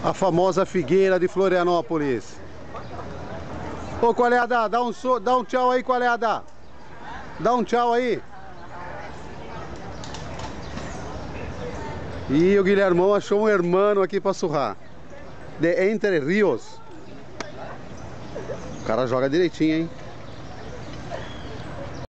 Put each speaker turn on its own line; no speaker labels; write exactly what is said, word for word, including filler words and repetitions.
A famosa figueira de Florianópolis. Ô, qual é a da? Dá um, so... Dá um tchau aí, qual é a da? Dá um tchau aí. E o Guilhermão achou um hermano aqui pra surrar. De Entre Rios. O cara joga direitinho, hein?